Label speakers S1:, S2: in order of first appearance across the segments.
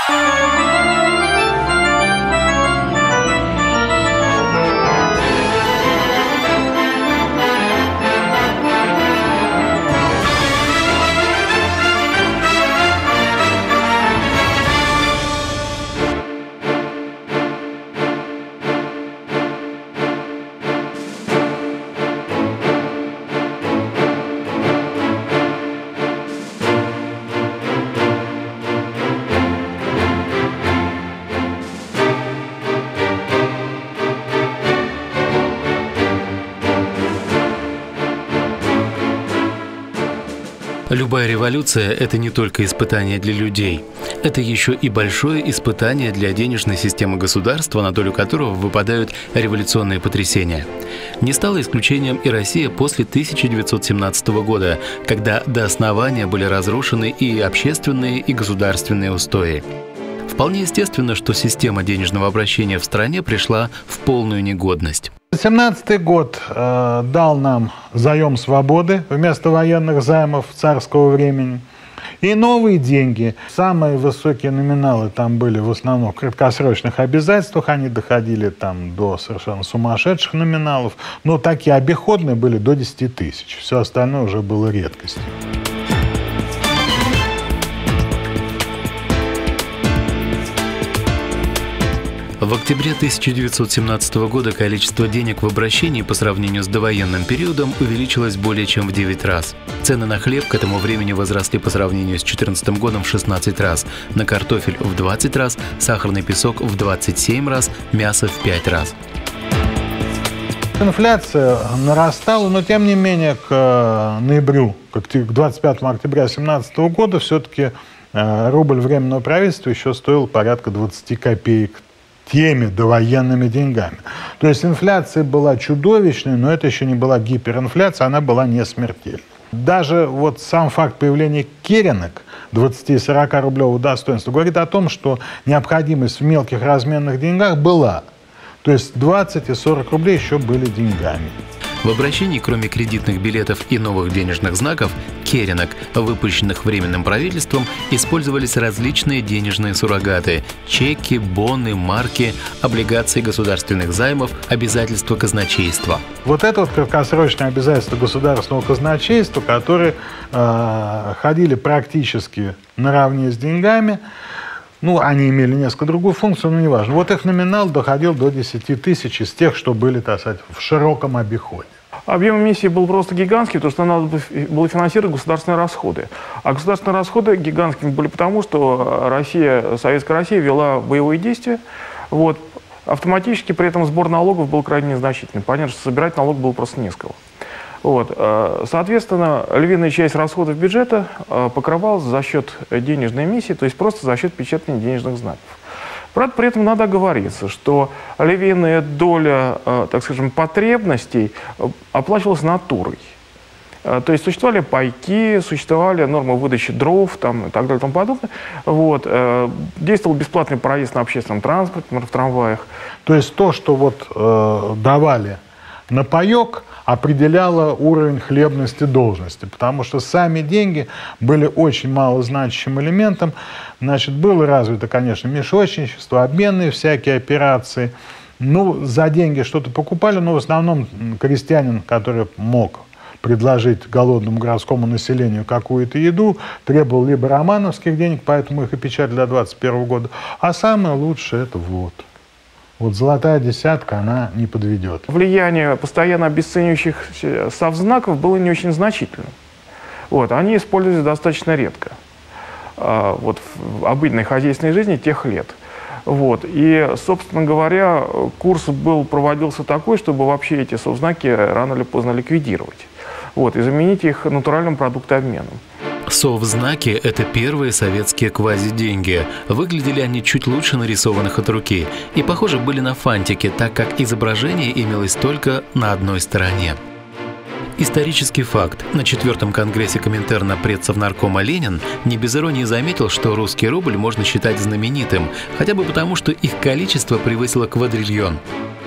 S1: Любая революция – это не только испытание для людей. Это еще и большое испытание для денежной системы государства, на долю которого выпадают революционные потрясения. Не стало исключением и Россия после 1917 года, когда до основания были разрушены и общественные, и государственные устои. Вполне естественно, что система денежного обращения в стране пришла в полную негодность.
S2: 1917 год дал нам заем свободы вместо военных займов царского времени. И новые деньги. Самые высокие номиналы там были в основном в краткосрочных обязательствах. Они доходили там до совершенно сумасшедших номиналов. Но такие обиходные были до 10 тысяч. Все остальное уже было редкостью.
S1: В октябре 1917 года количество денег в обращении по сравнению с довоенным периодом увеличилось более чем в 9 раз. Цены на хлеб к этому времени возросли по сравнению с 2014 годом в 16 раз, на картофель в 20 раз, сахарный песок в 27 раз, мясо в 5 раз.
S2: Инфляция нарастала, но тем не менее к ноябрю, к 25 октября 2017 года все-таки рубль Временного правительства еще стоил порядка 20 копеек. Теми довоенными деньгами. То есть инфляция была чудовищной, но это еще не была гиперинфляция, она была не смертельной. Даже вот сам факт появления керенок 20-40 рублевого достоинства говорит о том, что необходимость в мелких разменных деньгах была. То есть 20 и 40 рублей еще были деньгами.
S1: В обращении, кроме кредитных билетов и новых денежных знаков, керенок, выпущенных Временным правительством, использовались различные денежные суррогаты – чеки, боны, марки, облигации государственных займов, обязательства казначейства.
S2: Вот это вот краткосрочные обязательства государственного казначейства, которые ходили практически наравне с деньгами. Ну, они имели несколько другую функцию, но неважно. Вот их номинал доходил до 10 тысяч из тех, что были, так сказать, в широком обиходе.
S3: Объем эмиссии был просто гигантский, потому что надо было финансировать государственные расходы. А государственные расходы гигантскими были потому, что Советская Россия вела боевые действия. Вот. Автоматически при этом сбор налогов был крайне незначительный. Понятно, что собирать налог было просто не с кого. Вот. Соответственно, львиная часть расходов бюджета покрывалась за счет денежной эмиссии, то есть просто за счет печатания денежных знаков. Правда, при этом надо оговориться, что львиная доля, так скажем, потребностей оплачивалась натурой. То есть существовали пайки, существовали нормы выдачи дров там, и так далее и тому подобное. Вот. Действовал бесплатный проезд на общественном транспорте, в трамваях.
S2: То есть то, что вот давали на паёк, определяло уровень хлебности должности, потому что сами деньги были очень малозначащим элементом. Значит, было развито, конечно, мешочничество, обменные всякие операции. Ну, за деньги что-то покупали, но в основном крестьянин, который мог предложить голодному городскому населению какую-то еду, требовал либо романовских денег, поэтому их и печатали до 21 года, а самое лучшее – это вот. Вот золотая десятка, она не подведет.
S3: Влияние постоянно обесценивающих совзнаков было не очень значительным. Вот, они использовались достаточно редко вот, в обыденной хозяйственной жизни тех лет. Вот, и, собственно говоря, курс проводился такой, чтобы вообще эти совзнаки рано или поздно ликвидировать. Вот, и заменить их натуральным продуктообменом.
S1: Совзнаки – это первые советские квазиденьги. Выглядели они чуть лучше нарисованных от руки и, похоже, были на фантике, так как изображение имелось только на одной стороне. Исторический факт. На 4-м конгрессе Коминтерна предсовнаркома Ленин не без иронии заметил, что русский рубль можно считать знаменитым, хотя бы потому, что их количество превысило квадриллион.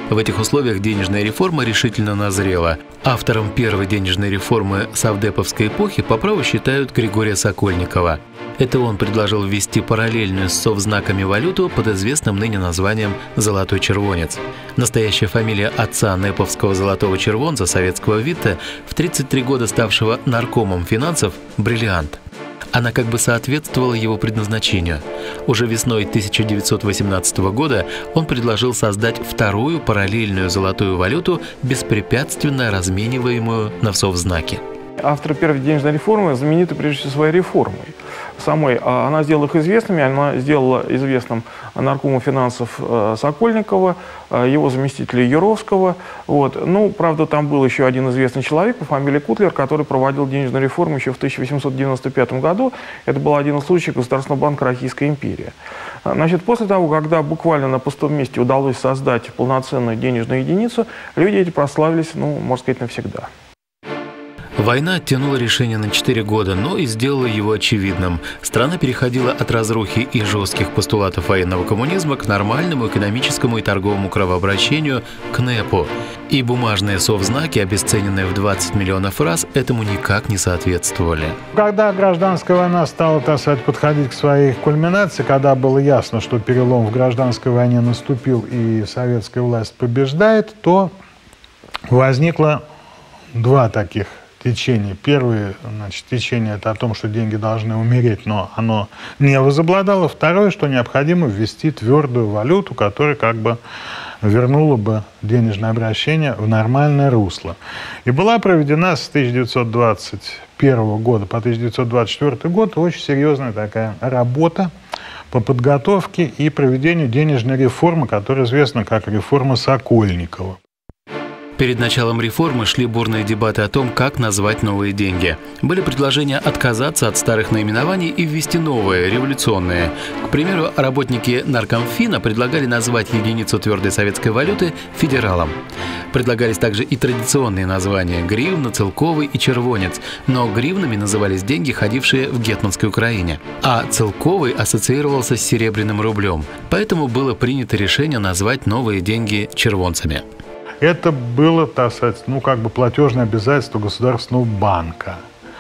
S1: В этих условиях денежная реформа решительно назрела. Автором первой денежной реформы совдеповской эпохи по праву считают Григория Сокольникова. Это он предложил ввести параллельную с совзнаками валюту под известным ныне названием «золотой червонец». Настоящая фамилия отца неповского золотого червонца советского Витте, в 33 года ставшего наркомом финансов, «Бриллиант». Она как бы соответствовала его предназначению. Уже весной 1918 года он предложил создать вторую параллельную золотую валюту, беспрепятственно размениваемую на совзнаки.
S3: Авторы первой денежной реформы знамениты прежде всего своей реформой. Она сделала их известными, она сделала известным наркому финансов Сокольникова, его заместителя Юровского. Ну, правда, там был еще один известный человек по фамилии Кутлер, который проводил денежную реформу еще в 1895 году. Это был один из случаев Государственного банка Российской империи. Значит, после того, когда буквально на пустом месте удалось создать полноценную денежную единицу, люди эти прославились, ну, можно сказать, навсегда.
S1: Война оттянула решение на 4 года, но и сделала его очевидным. Страна переходила от разрухи и жестких постулатов военного коммунизма к нормальному экономическому и торговому кровообращению, к НЭПу. И бумажные совзнаки, обесцененные в 20 миллионов раз, этому никак не соответствовали.
S2: Когда гражданская война стала, так сказать, подходить к своей кульминации, когда было ясно, что перелом в гражданской войне наступил и советская власть побеждает, то возникло два таких течение. Первое, значит, течение – это о том, что деньги должны умереть, но оно не возобладало. Второе, что необходимо ввести твердую валюту, которая как бы вернула бы денежное обращение в нормальное русло. И была проведена с 1921 года по 1924 год очень серьезная такая работа по подготовке и проведению денежной реформы, которая известна как реформа Сокольникова.
S1: Перед началом реформы шли бурные дебаты о том, как назвать новые деньги. Были предложения отказаться от старых наименований и ввести новые, революционные. К примеру, работники Наркомфина предлагали назвать единицу твердой советской валюты федералом. Предлагались также и традиционные названия – гривна, целковый и червонец. Но гривнами назывались деньги, ходившие в гетманской Украине. А целковый ассоциировался с серебряным рублем. Поэтому было принято решение назвать новые деньги червонцами.
S2: Это было, так сказать, ну, как бы платежное обязательство Государственного банка.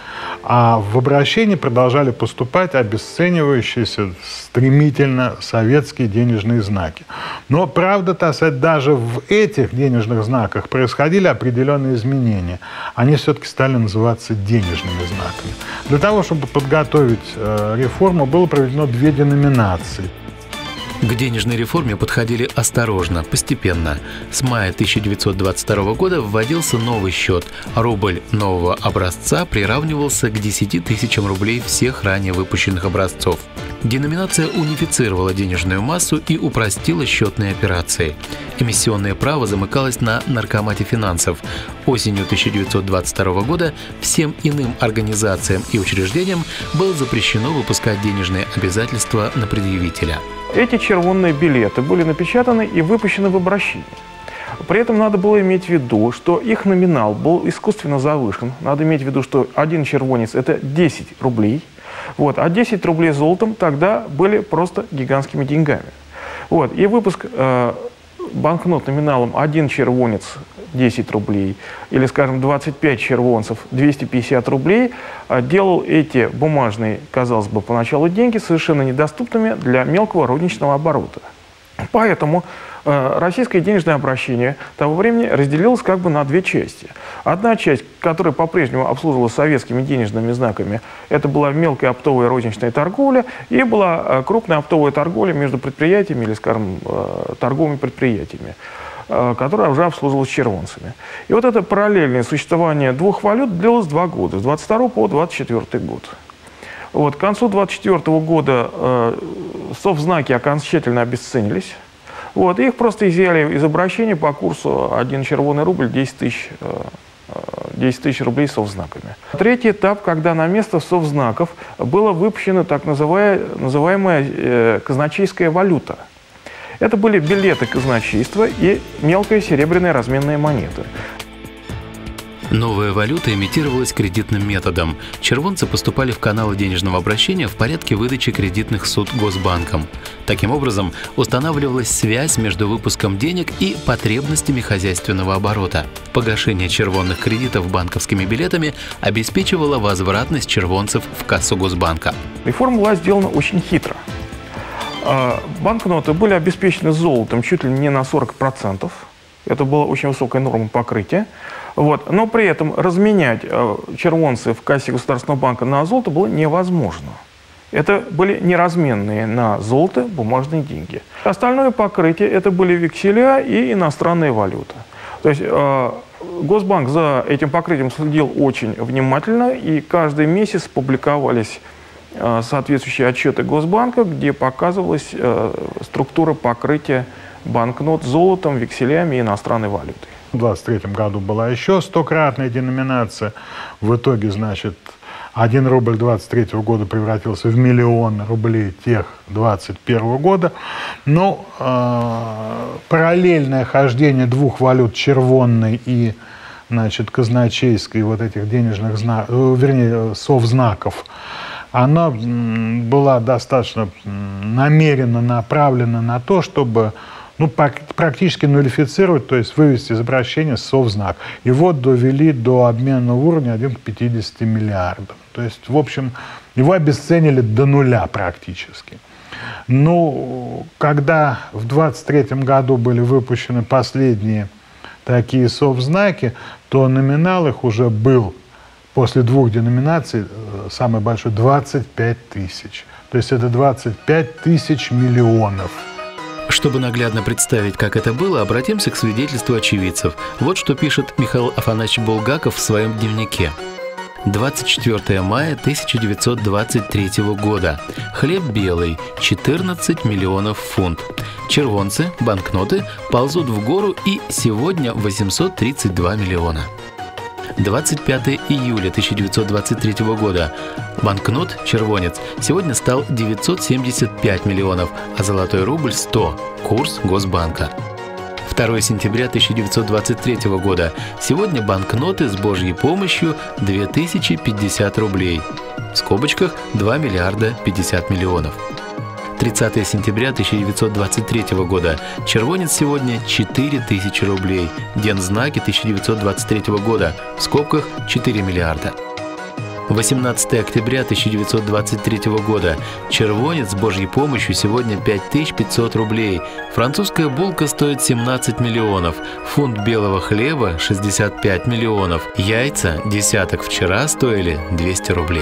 S2: А в обращении продолжали поступать обесценивающиеся стремительно советские денежные знаки. Но, правда, так сказать, даже в этих денежных знаках происходили определенные изменения. Они все-таки стали называться денежными знаками. Для того, чтобы подготовить реформу, было проведено 2 деноминации.
S1: К денежной реформе подходили осторожно, постепенно. С мая 1922 года вводился новый счет. Рубль нового образца приравнивался к 10 тысячам рублей всех ранее выпущенных образцов. Деноминация унифицировала денежную массу и упростила счетные операции. Эмиссионное право замыкалось на Наркомате финансов. Осенью 1922 года всем иным организациям и учреждениям было запрещено выпускать денежные обязательства на предъявителя.
S3: Эти червонные билеты были напечатаны и выпущены в обращении. При этом надо было иметь в виду, что их номинал был искусственно завышен. Надо иметь в виду, что один червонец – это 10 рублей. А 10 рублей золотом тогда были просто гигантскими деньгами. И выпуск банкнот номиналом 1 червонец 10 рублей или, скажем, 25 червонцев 250 рублей делал эти бумажные, казалось бы, поначалу деньги совершенно недоступными для мелкого розничного оборота. Поэтому российское денежное обращение того времени разделилось как бы на 2 части. Одна часть, которая по-прежнему обслуживалась советскими денежными знаками, это была мелкая оптовая розничная торговля, и была крупная оптовая торговля между предприятиями или, скажем, торговыми предприятиями, которая уже обслуживалась червонцами. И вот это параллельное существование 2 валют длилось 2 года, с 22 по 24 год. К концу 24 года совзнаки окончательно обесценились. Их просто изъяли из обращения по курсу 1 червоный рубль 10 тысяч рублей совзнаками. Третий этап, когда на место совзнаков была выпущена так называемая казначейская валюта. Это были билеты казначейства и мелкая серебряная разменная монета.
S1: Новая валюта имитировалась кредитным методом. Червонцы поступали в каналы денежного обращения в порядке выдачи кредитных суд Госбанком. Таким образом, устанавливалась связь между выпуском денег и потребностями хозяйственного оборота. Погашение червонных кредитов банковскими билетами обеспечивало возвратность червонцев в кассу Госбанка.
S3: Реформа была сделана очень хитро. Банкноты были обеспечены золотом чуть ли не на 40%. Это была очень высокая норма покрытия. Но при этом разменять червонцы в кассе Государственного банка на золото было невозможно. Это были неразменные на золото бумажные деньги. Остальное покрытие это были векселя и иностранная валюта. То есть Госбанк за этим покрытием следил очень внимательно, и каждый месяц публиковались соответствующие отчеты Госбанка, где показывалась структура покрытия банкнот золотом, векселями и иностранной валютой.
S2: В 2023 году была еще 100-кратная деноминация. В итоге, значит, 1 рубль 2023 года превратился в миллион рублей тех 2021 года. Но параллельное хождение двух валют, червонной и, значит, казначейской, вот этих денежных знаков, вернее, совзнаков, она была достаточно намеренно направлена на то, чтобы практически нулифицировать, то есть вывести из обращения совзнак. И вот довели до обменного уровня 1 к 50 миллиардам. То есть, в общем, его обесценили до нуля практически. Когда в 2023 году были выпущены последние такие совзнаки, то номинал их уже был после двух деноминаций самый большой 25 тысяч. То есть это 25 тысяч миллионов.
S1: Чтобы наглядно представить, как это было, обратимся к свидетельству очевидцев. Вот что пишет Михаил Афанасьевич Булгаков в своем дневнике. 24 мая 1923 года. Хлеб белый, 14 миллионов фунт. Червонцы, банкноты, ползут в гору, и сегодня 832 миллиона. 25 июля 1923 года. Банкнот червонец сегодня стал 975 миллионов, а золотой рубль 100. Курс Госбанка. 2 сентября 1923 года. Сегодня банкноты с Божьей помощью 2050 рублей. В скобочках 2 миллиарда 50 миллионов. 30 сентября 1923 года. Червонец сегодня 4000 рублей. Дензнаки 1923 года. В скобках 4 миллиарда. 18 октября 1923 года. Червонец с Божьей помощью сегодня 5500 рублей. Французская булка стоит 17 миллионов. Фунт белого хлеба 65 миллионов. Яйца десяток вчера стоили 200 рублей.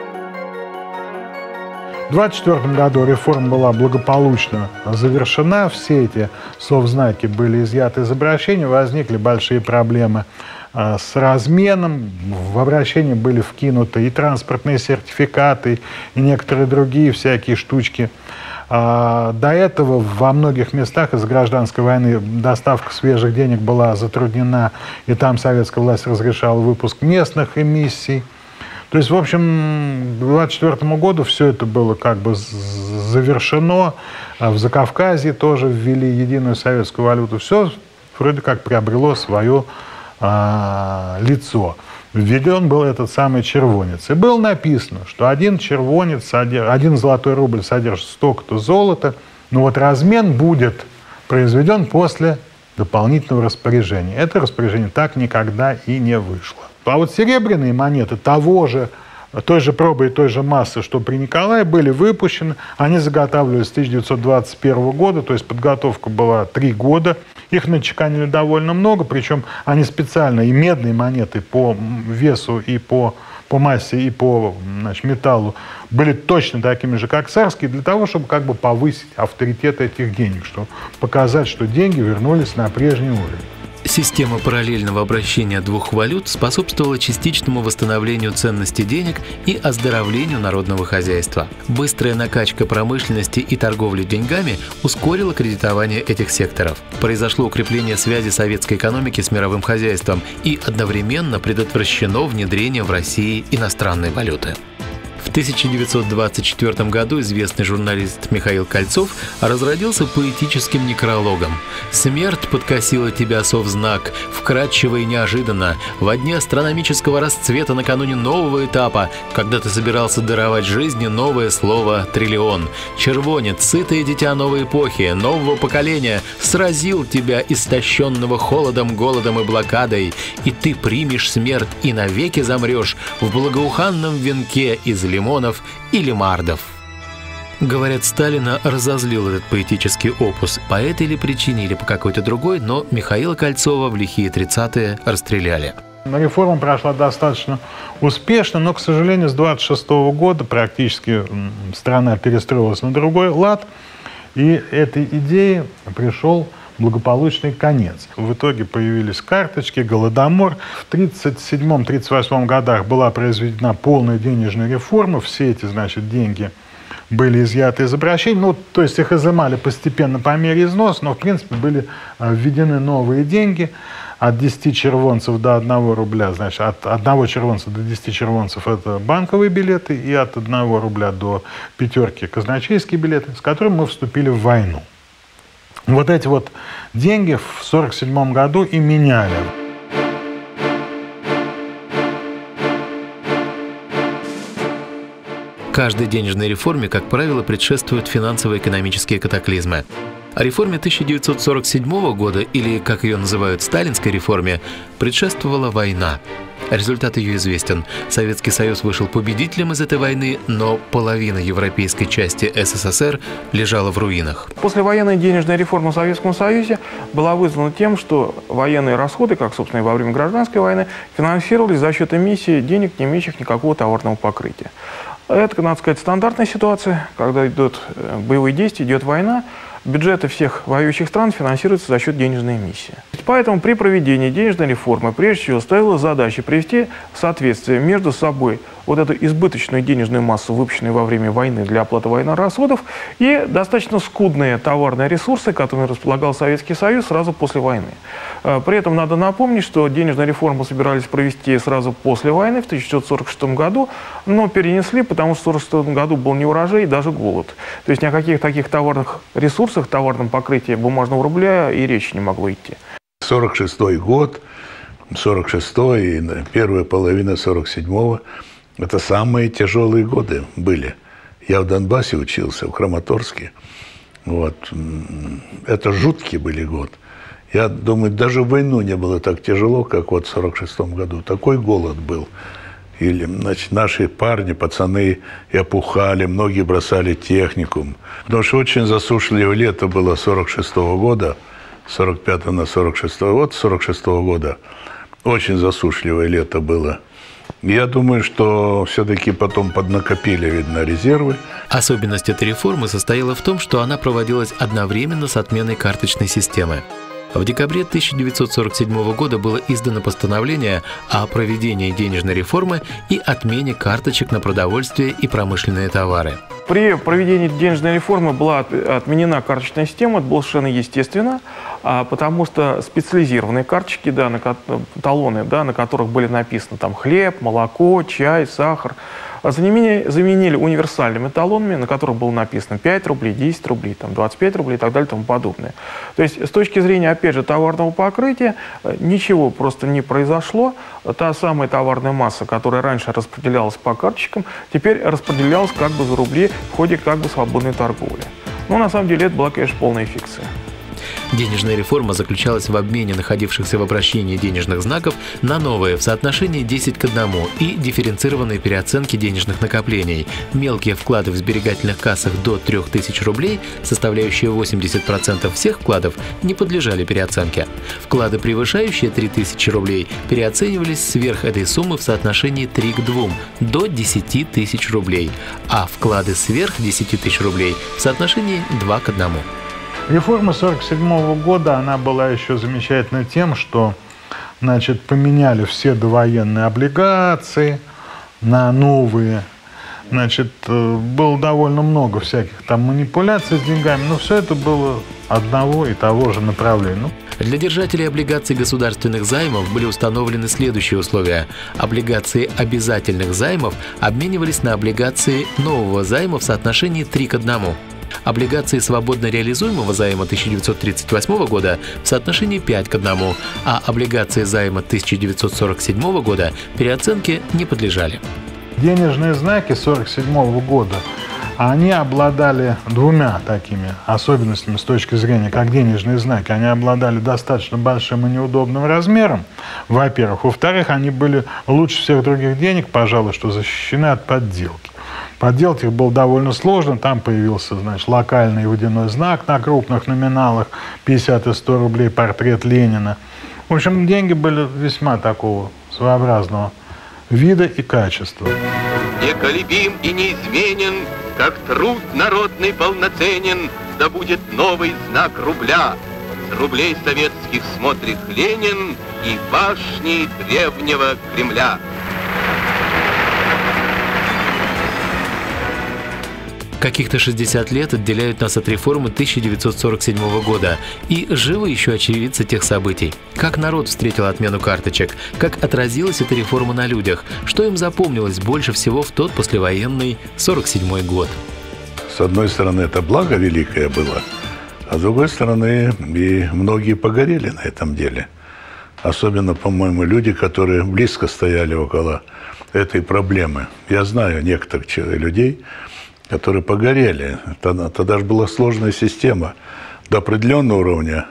S2: В 2024 году реформа была благополучно завершена, все эти совзнаки были изъяты из обращения, возникли большие проблемы с разменом, в обращение были вкинуты и транспортные сертификаты, и некоторые другие всякие штучки. До этого во многих местах из-за гражданской войны доставка свежих денег была затруднена, и там советская власть разрешала выпуск местных эмиссий. То есть, в общем, к 2024 году все это было как бы завершено. В Закавказье тоже ввели единую советскую валюту. Все вроде как приобрело свое лицо. Введен был этот самый червонец. И было написано, что один червонец, один золотой рубль содержит столько-то золота, но вот размен будет произведен после дополнительного распоряжения. Это распоряжение так никогда и не вышло. А вот серебряные монеты той же пробы и той же массы, что при Николае, были выпущены. Они заготавливались с 1921 года, то есть подготовка была 3 года. Их начеканили довольно много, причем они специально, и медные монеты по весу, и по массе, и по металлу были точно такими же, как царские, для того, чтобы как бы повысить авторитет этих денег, чтобы показать, что деньги вернулись на прежний уровень.
S1: Система параллельного обращения двух валют способствовала частичному восстановлению ценности денег и оздоровлению народного хозяйства. Быстрая накачка промышленности и торговли деньгами ускорила кредитование этих секторов. Произошло укрепление связи советской экономики с мировым хозяйством, и одновременно предотвращено внедрение в России иностранной валюты. В 1924 году известный журналист Михаил Кольцов разродился поэтическим некрологом. «Смерть подкосила тебя совзнак, вкрадчиво и неожиданно, во дне астрономического расцвета накануне нового этапа, когда ты собирался даровать жизни новое слово «триллион». Червонец, сытое дитя новой эпохи, нового поколения, сразил тебя истощенного холодом, голодом и блокадой, и ты примешь смерть и навеки замрешь в благоуханном венке из лимонов и лимардов». Говорят, Сталина разозлил этот поэтический опус по этой или причине, или по какой-то другой, но Михаила Кольцова в лихие 30-е расстреляли.
S2: Реформа прошла достаточно успешно, но, к сожалению, с 26 года практически страна перестроилась на другой лад, и этой идее пришел благополучный конец. В итоге появились карточки, голодомор. В 1937-1938 годах была произведена полная денежная реформа. Все эти, значит, деньги были изъяты из обращений. Ну, то есть их изымали постепенно по мере износа, но, в принципе, были введены новые деньги. От 10 червонцев до 1 рубля, значит, от 1 червонца до 10 червонцев – это банковые билеты, и от 1 рубля до 5 – казначейские билеты, с которыми мы вступили в войну. Вот эти вот деньги в 1947 году и меняли.
S1: Каждой денежной реформе, как правило, предшествуют финансово-экономические катаклизмы. О реформе 1947 года, или, как ее называют, сталинской реформе, предшествовала война. Результат ее известен. Советский Союз вышел победителем из этой войны, но половина европейской части СССР лежала в руинах.
S3: Послевоенная денежная реформа в Советском Союзе была вызвана тем, что военные расходы, как, собственно, и во время гражданской войны, финансировались за счет эмиссии денег, не имеющих никакого товарного покрытия. Это, надо сказать, стандартная ситуация, когда идут боевые действия, идет война. Бюджеты всех воюющих стран финансируются за счет денежной эмиссии. Поэтому при проведении денежной реформы прежде всего ставила задача привести в соответствие между собой вот эту избыточную денежную массу, выпущенную во время войны для оплаты военных расходов, и достаточно скудные товарные ресурсы, которыми располагал Советский Союз сразу после войны. При этом надо напомнить, что денежную реформу собирались провести сразу после войны, в 1946 году, но перенесли, потому что в 1946 году был неурожай и даже голод. То есть ни о каких таких товарных ресурсах, товарном покрытии бумажного рубля и речи не могло идти.
S4: 1946 год, 1946 и первая половина 1947-го – это самые тяжелые годы были. Я в Донбассе учился, в Краматорске. Вот. Это жуткие были годы. Я думаю, даже в войну не было так тяжело, как вот в 1946 году. Такой голод был. Или, значит, наши парни, пацаны и опухали, многие бросали техникум. Потому что очень засушливое лето было 1946 года, 45 на 46 год, 1946 года. Очень засушливое лето было. Я думаю, что все-таки потом поднакопили, видно, резервы.
S1: Особенность этой реформы состояла в том, что она проводилась одновременно с отменой карточной системы. В декабре 1947 года было издано постановление о проведении денежной реформы и отмене карточек на продовольствие и промышленные товары.
S3: При проведении денежной реформы была отменена карточная система, это было совершенно естественно, потому что специализированные карточки, да, талоны, да, на которых были написаны там хлеб, молоко, чай, сахар, заменили универсальными талонами, на которых было написано 5 рублей, 10 рублей, там, 25 рублей и так далее и тому подобное. То есть с точки зрения, опять же, товарного покрытия, ничего просто не произошло. Та самая товарная масса, которая раньше распределялась по карточкам, теперь распределялась как бы за рубли в ходе как бы свободной торговли. Но на самом деле это была, конечно, полная фикция.
S1: Денежная реформа заключалась в обмене находившихся в обращении денежных знаков на новые в соотношении 10 к 1 и дифференцированные переоценки денежных накоплений. Мелкие вклады в сберегательных кассах до 3000 рублей, составляющие 80% всех вкладов, не подлежали переоценке. Вклады, превышающие 3000 рублей, переоценивались сверх этой суммы в соотношении 3 к 2 до 10 тысяч рублей, а вклады сверх 10 тысяч рублей в соотношении 2 к 1.
S2: Реформа 1947 года, она была еще замечательна тем, что, значит, поменяли все довоенные облигации на новые. Значит, было довольно много всяких там манипуляций с деньгами, но все это было одного и того же направления.
S1: Для держателей облигаций государственных займов были установлены следующие условия. Облигации обязательных займов обменивались на облигации нового займа в соотношении 3:1. Облигации свободно реализуемого займа 1938 года в соотношении 5:1, а облигации займа 1947 года переоценке не подлежали.
S2: Денежные знаки 1947 года, они обладали двумя такими особенностями с точки зрения, как денежные знаки. Они обладали достаточно большим и неудобным размером, во-первых. Во-вторых, они были лучше всех других денег, пожалуй, что защищены от подделки. Подделать их было довольно сложно. Там появился, значит, локальный водяной знак на крупных номиналах, 50 и 100 рублей, портрет Ленина. В общем, деньги были весьма такого своеобразного вида и качества.
S5: Неколебим и неизменен, как труд народный полноценен, да будет новый знак рубля. С рублей советских смотрит Ленин и башни древнего Кремля.
S1: Каких-то 60 лет отделяют нас от реформы 1947 года, и живы еще очевидцы тех событий. Как народ встретил отмену карточек, как отразилась эта реформа на людях, что им запомнилось больше всего в тот послевоенный 1947 год.
S4: С одной стороны, это благо великое было, а с другой стороны, и многие погорели на этом деле. Особенно, по-моему, люди, которые близко стояли около этой проблемы. Я знаю некоторых людей, которые погорели. Тогда же была сложная система. До определенного уровня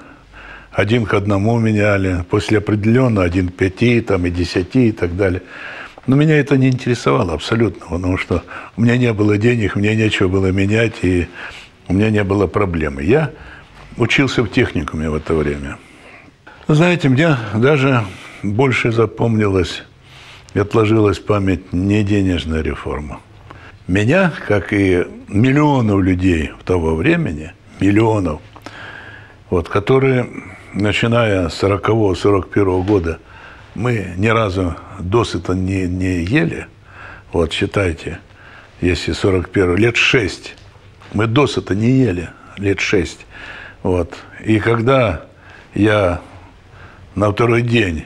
S4: 1:1 меняли, после определенного 1:5, там, и 10 и так далее. Но меня это не интересовало абсолютно, потому что у меня не было денег, мне нечего было менять, и у меня не было проблемы. Я учился в техникуме в это время. Знаете, мне даже больше запомнилась и отложилась в память не денежная реформа. Меня, как и миллионов людей того времени, миллионов, вот, которые, начиная с 40-41 года, мы ни разу досыта не ели, вот, считайте, если 41, лет 6, мы досыта не ели, лет 6, вот, и когда я на второй день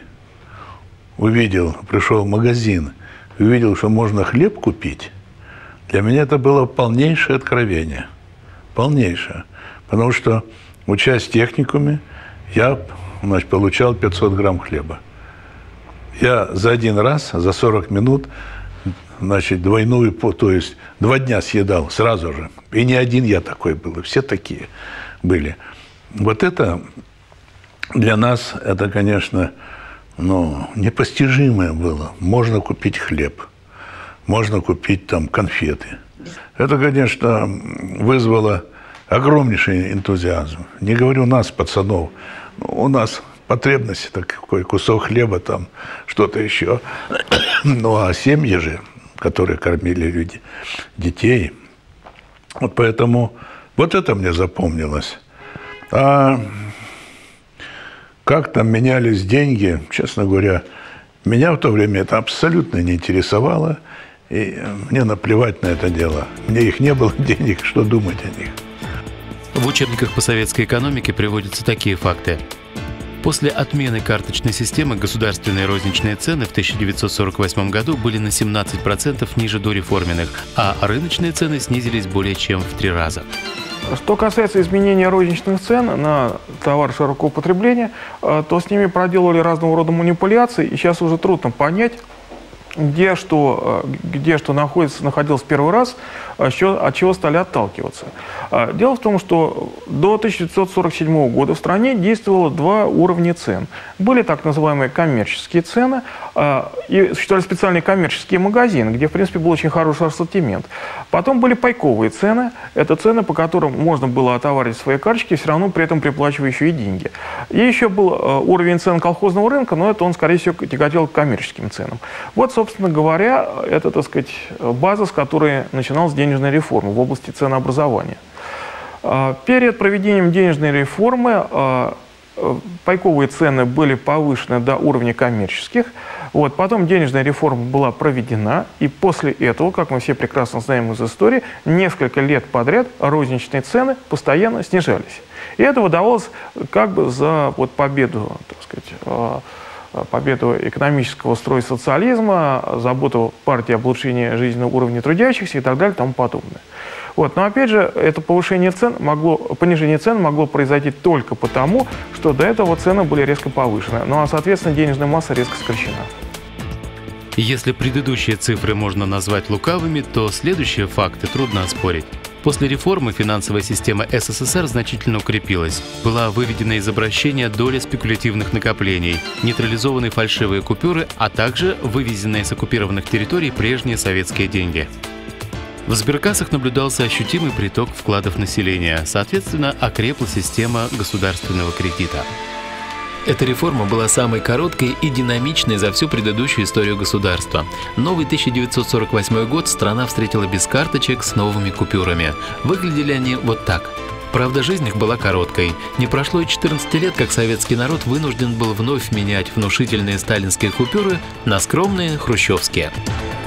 S4: пришел в магазин, увидел, что можно хлеб купить, для меня это было полнейшее откровение. Полнейшее. Потому что, учась в техникуме, я, значит, получал 500 грамм хлеба. Я за один раз, за 40 минут, значит, двойную, то есть 2 дня съедал сразу же. И не один я такой был, все такие были. Вот это для нас, это, конечно, непостижимое было. Можно купить хлеб. Можно купить там конфеты. Это, конечно, вызвало огромнейший энтузиазм. Не говорю нас, пацанов. У нас потребности, такой кусок хлеба, там что-то еще. Ну, а семьи же, которые кормили детей. Вот поэтому вот это мне запомнилось. А как там менялись деньги, честно говоря, меня в то время это абсолютно не интересовало. И мне наплевать на это дело. Мне их не было денег, что думать о них.
S1: В учебниках по советской экономике приводятся такие факты. После отмены карточной системы государственные розничные цены в 1948 году были на 17% ниже дореформенных, а рыночные цены снизились более чем в 3 раза.
S3: Что касается изменения розничных цен на товары широкого потребления, то с ними проделывали разного рода манипуляции, и сейчас уже трудно понять, где что находилось в первый раз, от чего стали отталкиваться. Дело в том, что до 1947 года в стране действовало 2 уровня цен. Были так называемые коммерческие цены, и существовали специальные коммерческие магазины, где, в принципе, был очень хороший ассортимент. Потом были пайковые цены. Это цены, по которым можно было отоварить свои карточки, все равно при этом приплачивая еще и деньги. И еще был уровень цен колхозного рынка, но это он, скорее всего, тяготел к коммерческим ценам. Вот, собственно говоря, это, так сказать, база, с которой начиналась денежная реформа в области ценообразования. Перед проведением денежной реформы пайковые цены были повышены до уровня коммерческих. Вот, потом денежная реформа была проведена, и после этого, как мы все прекрасно знаем из истории, несколько лет подряд розничные цены постоянно снижались. И это выдавалось как бы за вот победу, так сказать, победу экономического строя социализма, заботу партии об улучшении жизненного уровня трудящихся и так далее и тому подобное. Вот. Но опять же, это понижение цен могло произойти только потому, что до этого цены были резко повышены. Ну а, соответственно, денежная масса резко сокращена.
S1: Если предыдущие цифры можно назвать лукавыми, то следующие факты трудно оспорить. После реформы финансовая система СССР значительно укрепилась. Была выведена из обращения доля спекулятивных накоплений, нейтрализованы фальшивые купюры, а также вывезенные с оккупированных территорий прежние советские деньги. В сберкассах наблюдался ощутимый приток вкладов населения, соответственно, окрепла система государственного кредита. Эта реформа была самой короткой и динамичной за всю предыдущую историю государства. Новый 1948 год страна встретила без карточек с новыми купюрами. Выглядели они вот так. Правда, жизнь их была короткой. Не прошло и 14 лет, как советский народ вынужден был вновь менять внушительные сталинские купюры на скромные хрущевские.